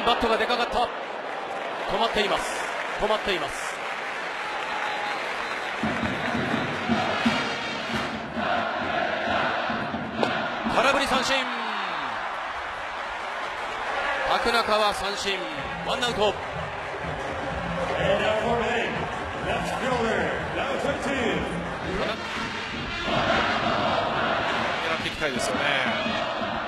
バットがでかかった。止まっています。止まっています。空振り三振。角中は三振。ワンアウト。 狙っていきたいですよね。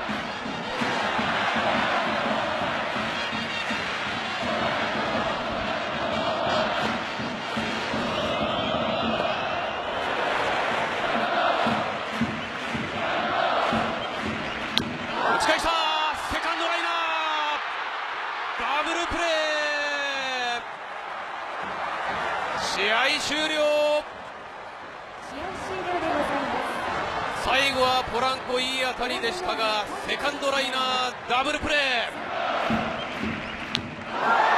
打ち返した。セカンドライナー。ダブルプレー。試合終了。最後はポランコ、いい当たりでしたが、セカンドライナー、ダブルプレー。